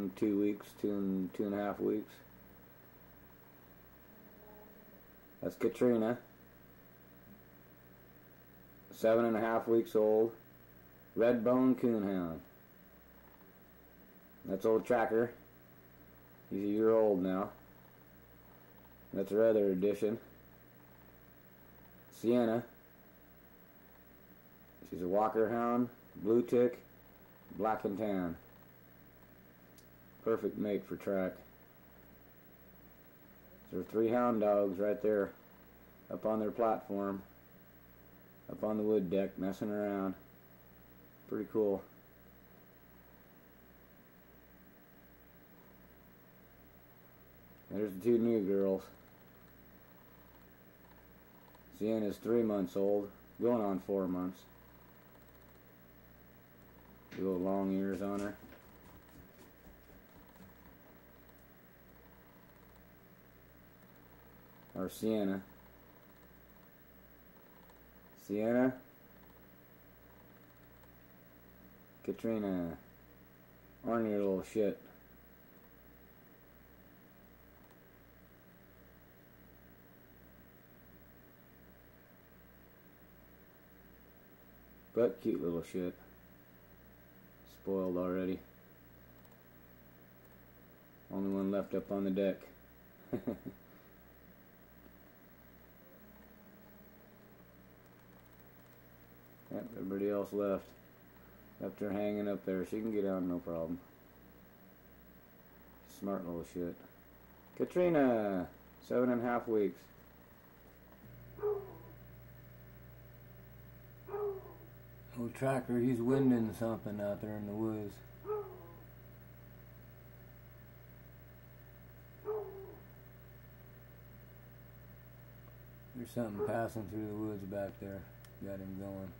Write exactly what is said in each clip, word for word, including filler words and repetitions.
in two weeks, two and two and a half weeks. That's Katrina, seven and a half weeks old, red bone coonhound. That's old Tracker. He's a year old now. That's her other addition, Sienna. She's a Walker hound, blue tick, black and tan. Perfect mate for Track. There are three hound dogs right there up on their platform, up on the wood deck, messing around. Pretty cool. There's the two new girls. Sienna's three months old, going on four months. Little long ears on her. Or Sienna. Sienna. Katrina. On your little shit. But cute little shit. Spoiled already. Only one left up on the deck. Yep, everybody else left. Left her hanging up there. She can get out, no problem. Smart little shit. Katrina, seven and a half weeks. Old Tracker, he's winding something out there in the woods. There's something passing through the woods back there. Got him going.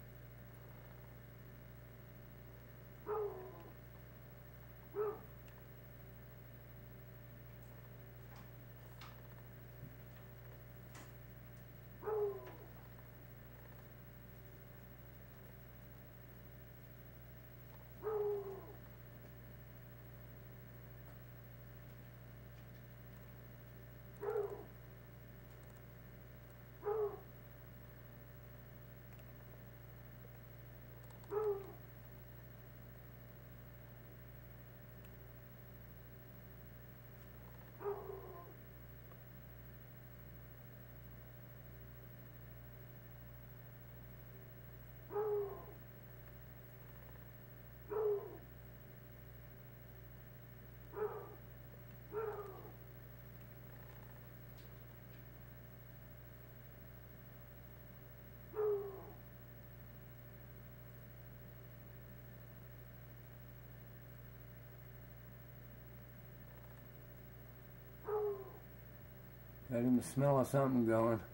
Got him the smell of something going.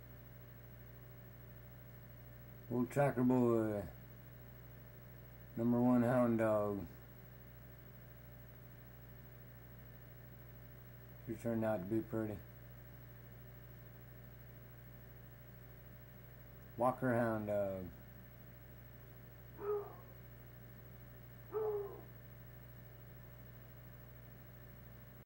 Old Tracker boy. Number one hound dog. Sure turned out to be pretty. Walker hound dog.